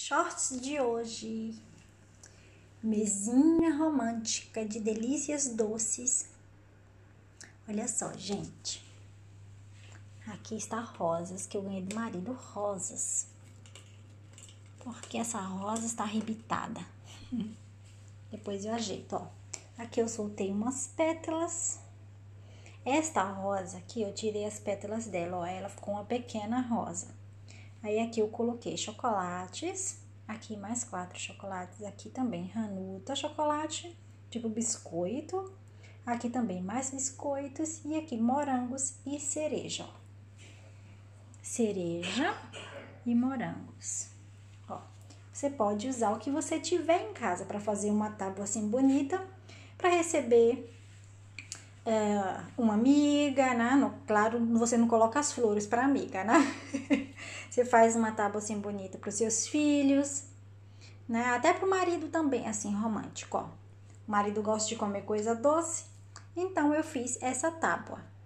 Shorts de hoje, mesinha romântica de delícias doces. Olha só, gente, aqui está rosas que eu ganhei do marido, rosas, porque essa rosa está arrebitada. Depois eu ajeito, ó. Aqui eu soltei umas pétalas. Esta rosa aqui, eu tirei as pétalas dela, ó, ela ficou uma pequena rosa. Aí aqui eu coloquei chocolates, aqui mais 4 chocolates, aqui também Hanuta chocolate, tipo biscoito, aqui também mais biscoitos e aqui morangos e cereja, ó. Cereja e morangos, ó. Você pode usar o que você tiver em casa para fazer uma tábua assim bonita, para receber uma amiga, né? Claro, você não coloca as flores para amiga, né? Você faz uma tábua assim bonita para os seus filhos, né? Até pro marido também, assim, romântico, ó. O marido gosta de comer coisa doce, então eu fiz essa tábua.